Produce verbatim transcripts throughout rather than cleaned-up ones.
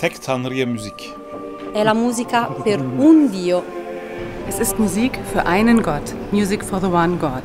tek tanrıya müzik. È la musica per un Dio. Es ist Musik für einen Gott. Music for the one God.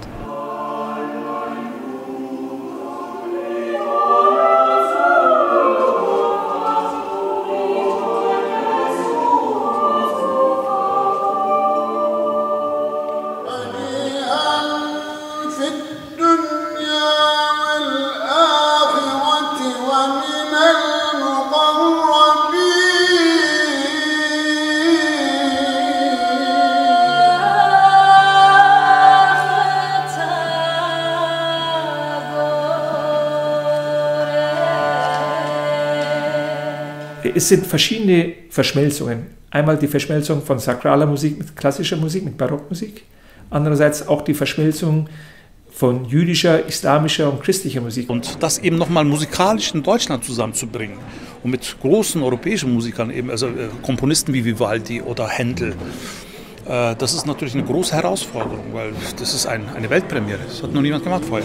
Es sind verschiedene Verschmelzungen. Einmal die Verschmelzung von sakraler Musik mit klassischer Musik, mit Barockmusik. Andererseits auch die Verschmelzung von jüdischer, islamischer und christlicher Musik. Und das eben nochmal musikalisch in Deutschland zusammenzubringen. Und mit großen europäischen Musikern, eben, also äh, Komponisten wie Vivaldi oder Händel. Äh, das ist natürlich eine große Herausforderung, weil das ist ein, eine Weltpremiere. Das hat noch niemand gemacht vorher.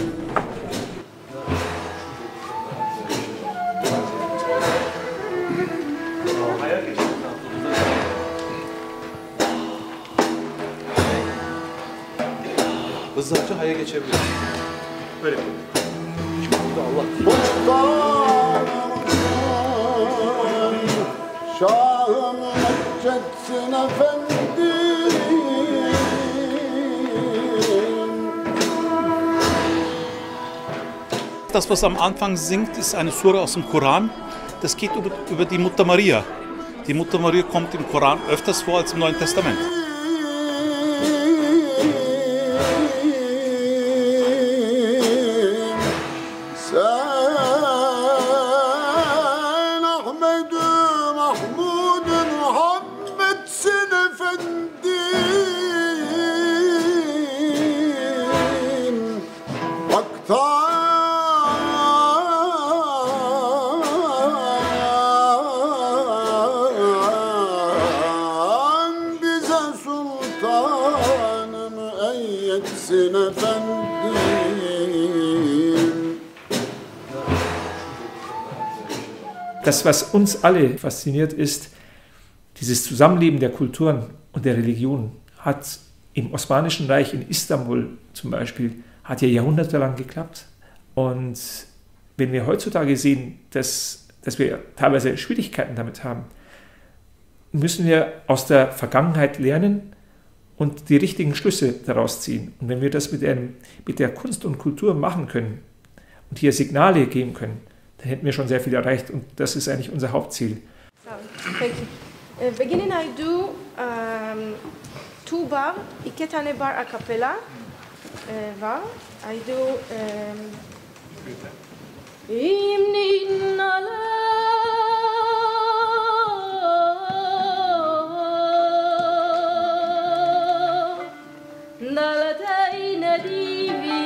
Hızlıca haya geçebiliriz. Böyle. Şahım Mecetsin Efendi. Das, was am Anfang singt, ist eine Sura aus dem Koran. Das geht über, über die Mutter Maria. Die Mutter Maria kommt im Koran öfters vor als im Neuen Testament. Das, was uns alle fasziniert, ist, dieses Zusammenleben der Kulturen und der Religionen hat im Osmanischen Reich in Istanbul zum Beispiel, hat ja jahrhundertelang geklappt. Und wenn wir heutzutage sehen, dass, dass wir teilweise Schwierigkeiten damit haben, müssen wir aus der Vergangenheit lernen und die richtigen Schlüsse daraus ziehen. Und wenn wir das mit, einem, mit der Kunst und Kultur machen können und hier Signale geben können, dann hätten wir schon sehr viel erreicht und das ist eigentlich unser Hauptziel. Thank you. Uh, beginning I do um, two bar, iketane bar a cappella. Uh, bar. I do um, Imnin ala Nalatayna divi.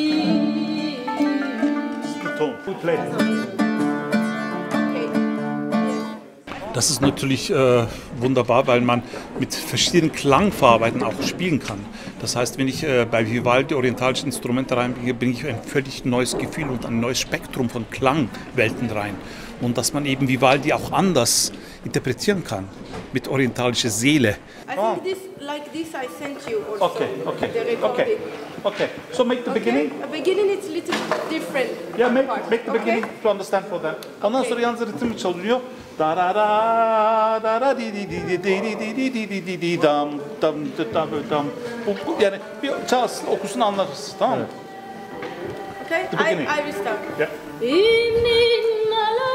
Das ist natürlich äh, wunderbar, weil man mit verschiedenen Klangfarben auch spielen kann. Das heißt, wenn ich äh, bei Vivaldi orientalische Instrumente reinbringe, bringe ich ein völlig neues Gefühl und ein neues Spektrum von Klangwelten rein. Und dass man eben Vivaldi auch anders interpretieren kann, mit orientalischer Seele. I think this, like this I sent you also. Okay, okay, the recording. okay, okay. So make the Okay. beginning. A beginning it's a little different. Yeah, make, part. make the Okay? beginning to understand for them. Ondan Okay. sonra yalnız ritim çalınıyor. Da da da da da di di di di di di di di di di di dam dam dam dam. Bu, bu yani bir çalsın okusun anlarız, tamam mı? Okay, The I, beginning. I will start. Yeah. Imnin ala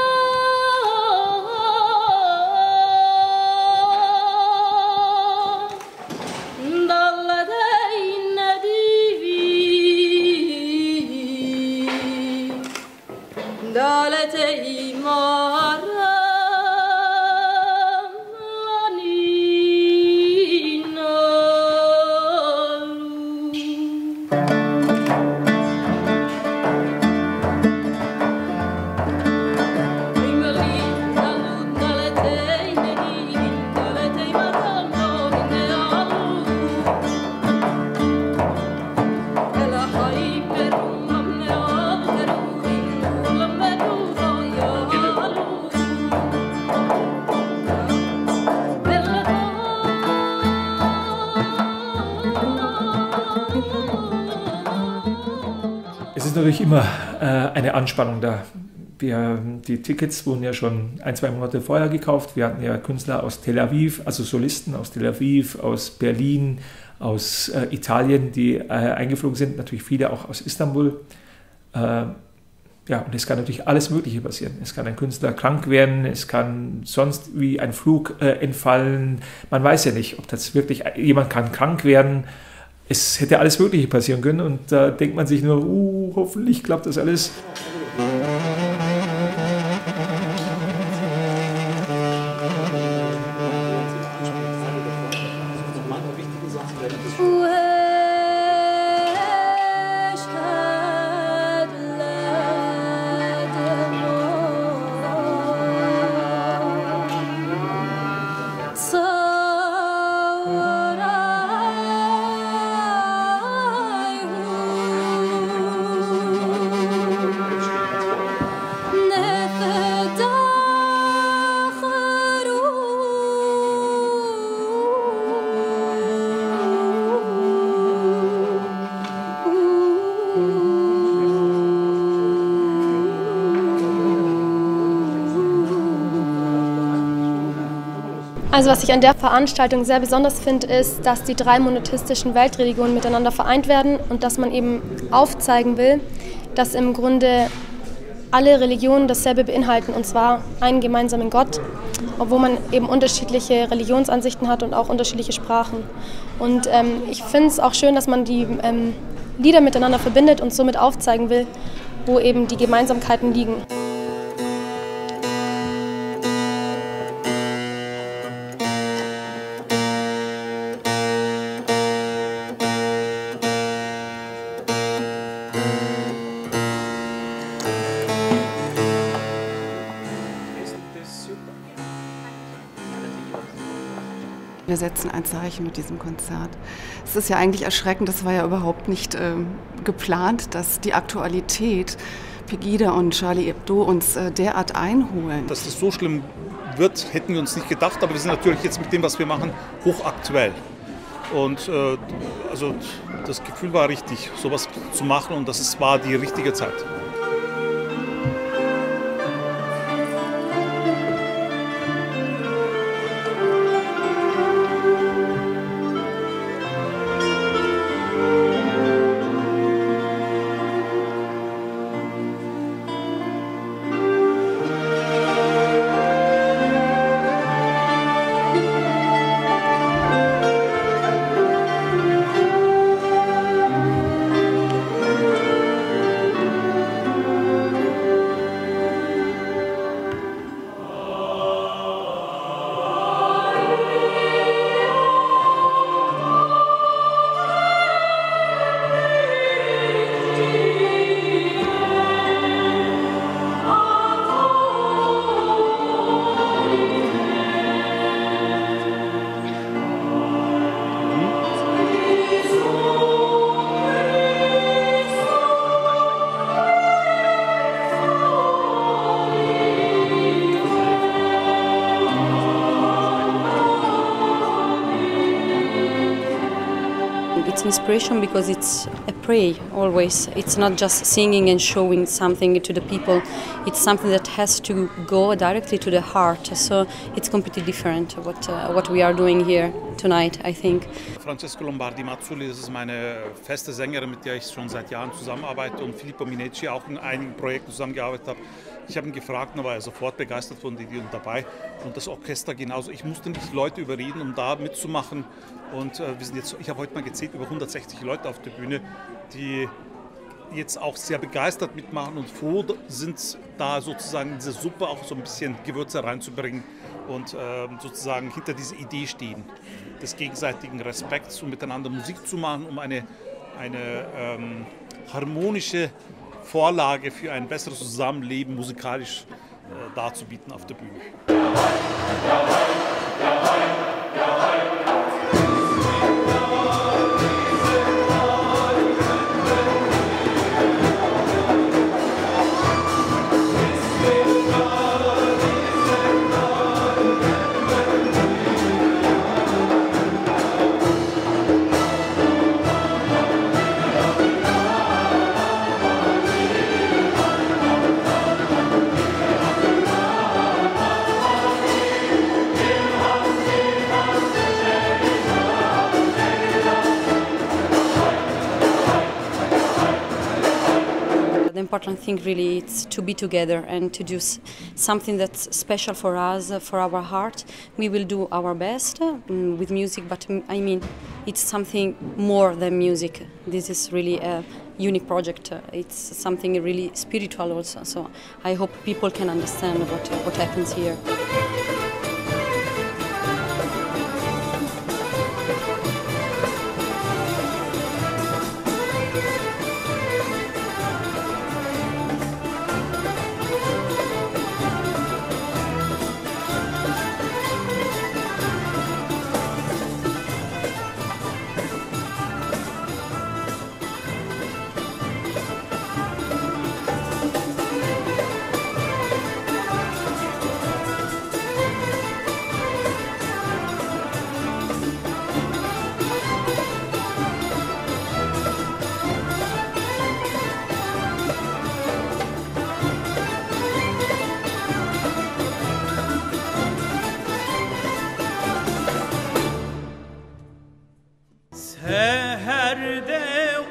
Dallatayna divi Dalatay mara natürlich immer äh, eine Anspannung da. Wir, die Tickets wurden ja schon ein, zwei Monate vorher gekauft. Wir hatten ja Künstler aus Tel Aviv, also Solisten aus Tel Aviv, aus Berlin, aus äh, Italien, die äh, eingeflogen sind. Natürlich viele auch aus Istanbul. Äh, ja, und es kann natürlich alles Mögliche passieren. Es kann ein Künstler krank werden, es kann sonst wie ein Flug äh, entfallen. Man weiß ja nicht, ob das wirklich, jemand kann krank werden. Es hätte alles Mögliche passieren können und da denkt man sich nur, uh, hoffentlich klappt das alles. Also was ich an der Veranstaltung sehr besonders finde, ist, dass die drei monotheistischen Weltreligionen miteinander vereint werden und dass man eben aufzeigen will, dass im Grunde alle Religionen dasselbe beinhalten, und zwar einen gemeinsamen Gott, obwohl man eben unterschiedliche Religionsansichten hat und auch unterschiedliche Sprachen. Und ähm, ich finde es auch schön, dass man die ähm, Lieder miteinander verbindet und somit aufzeigen will, wo eben die Gemeinsamkeiten liegen. Wir setzen ein Zeichen mit diesem Konzert. Es ist ja eigentlich erschreckend, das war ja überhaupt nicht äh, geplant, dass die Aktualität, Pegida und Charlie Hebdo uns äh, derart einholen. Dass das so schlimm wird, hätten wir uns nicht gedacht, aber wir sind natürlich jetzt mit dem, was wir machen, hochaktuell. Und äh, also das Gefühl war richtig, sowas zu machen, und das ist, war die richtige Zeit. It's inspiration because it's a prayer always. It's not just singing and showing something to the people. It's something that has to go directly to the heart. So it's completely different what uh, what we are doing here tonight, I think. Francesco Lombardi Mazzulli, das ist meine feste Sängerin, mit der ich schon seit Jahren zusammenarbeite, und Filippo Minecci auch in einigen Projekten zusammengearbeitet habe. Ich habe ihn gefragt, und war er sofort begeistert von der Idee und dabei. Und das Orchester genauso. Ich musste nicht Leute überreden, um da mitzumachen. Und äh, wir sind jetzt, ich habe heute mal gezählt, über hundertsechzig Leute auf der Bühne, die jetzt auch sehr begeistert mitmachen und froh sind, da sozusagen in diese Suppe auch so ein bisschen Gewürze reinzubringen und äh, sozusagen hinter dieser Idee stehen, des gegenseitigen Respekts, um miteinander Musik zu machen, um eine, eine ähm, harmonische Vorlage für ein besseres Zusammenleben musikalisch äh, darzubieten auf der Bühne. the important thing really is to be together and to do something that's special for us, uh, for our heart. We will do our best uh, with music, but um, I mean, it's something more than music. This is really a unique project. Uh, it's something really spiritual also. So I hope people can understand what, uh, what happens here. Seherde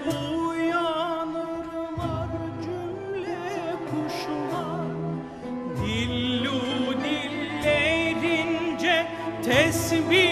uyanırlar cümle kuşlar, dillu dillerince tesbih